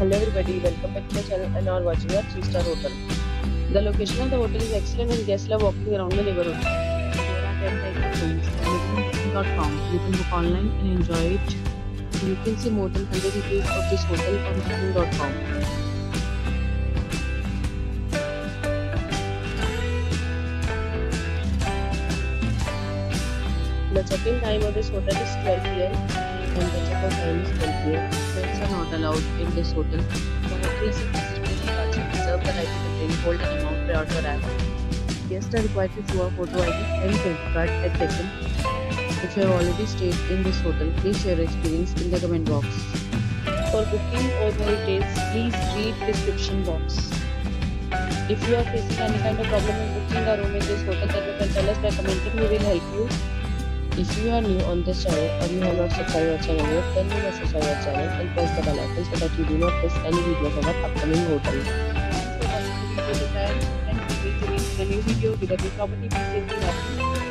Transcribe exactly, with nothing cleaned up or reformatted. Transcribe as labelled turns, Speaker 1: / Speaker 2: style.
Speaker 1: Hello everybody, welcome back to the channel and are watching a three star hotel. The location of the hotel is excellent and guests love walking around the neighborhood. There are ten types of rooms available on booking dot com. You can book online and enjoy it. You can see more than one hundred reviews of this hotel on booking dot com. The check-in time of this hotel is twelve p m and the check-out time is twelve p m Pets are not allowed in this hotel. The hotel is a facility charge and reserve the right to retain hold an amount prior to arrival. Guests are required to show a photo I D and credit card at check-in. If you have already stayed in this hotel, please share your experience in the comment box. For booking or more details, please read description box. If you are facing any kind of problem in booking a room in this hotel, then you can tell us by commenting. We will help you. If you are new on this channel or you have not subscribed our channel yet, then you must subscribe our channel and press the bell icon so that you do not miss any videos of our upcoming hotel. Thanks for watching the video. And we will meet in a new video with a new property. Be safe and happy.